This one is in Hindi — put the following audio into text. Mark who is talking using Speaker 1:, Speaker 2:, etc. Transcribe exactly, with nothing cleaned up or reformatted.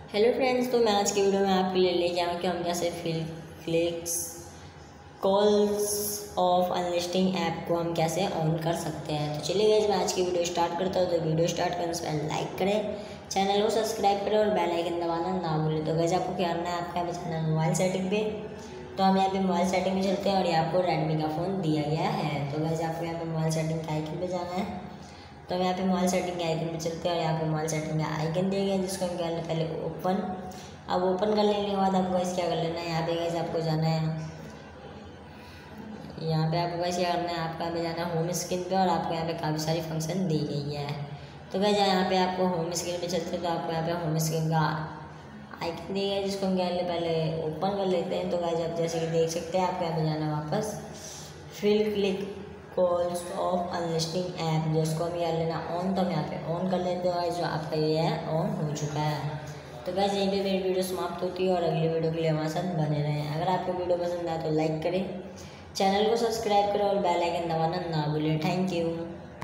Speaker 1: हेलो फ्रेंड्स, तो मैं आज की वीडियो में आपके लिए लेके आऊँ कि हम कैसे fill clicks calls of unlisting app को हम कैसे ऑन कर सकते हैं। तो चलिए गाइस, मैं आज की वीडियो स्टार्ट करता हूँ। तो वीडियो स्टार्ट करने से पहले लाइक करें, चैनल को सब्सक्राइब करें और बेल आइकन दबाना ना भूलें। तो गाइस, आपको क्या करना है, आपका यहाँ पे जाना है मोबाइल सेटिंग पे। तो हम यहाँ पे मोबाइल सेटिंग में चलते हैं और यहाँ आपको रेडमी का फ़ोन दिया गया है। तो गाइस, आपको यहाँ पे मोबाइल सेटिंग के आइकन पे जाना है। तो हम यहाँ पे मोबाइल सेटिंग के आइकन पे चलते हैं और यहाँ पे मोबाइल सेटिंग का आइकन दिया गया है, जिसको हम कर लें पहले ओपन। अब ओपन कर लेने के बाद आपको गाइस क्या कर लेना है, यहाँ पे गाइस आपको जाना है, यहाँ पे आपको गाइस क्या करना है, आपका यहाँ पे जाना है होम स्क्रीन पे और आपको यहाँ पे काफ़ी सारी फंक्शन दी गई है। तो गाइस यहाँ पे आपको होम स्क्रीन पे चलते हैं तो आपको यहाँ पे होम स्क्रीन का आइकन दिया गया है, जिसको हम क्या ले पहले ओपन कर लेते हैं। तो गाइस आप जैसे कि देख सकते हैं, आपको यहाँ पे जाना है वापस fill click calls of unlisting app, जिसको हम यहाँ लेना ऑन। तो हम यहाँ पे ऑन कर लेते हैं, जो आपका ये है ऑन हो चुका है। तो गाइस यहीं पे मेरी वीडियो समाप्त होती है और अगली वीडियो के लिए हमारे साथ बने रहें। अगर आपको वीडियो पसंद आए तो लाइक करें, चैनल को सब्सक्राइब करें और बेल आइकन दबाना ना भूलें। Thank you.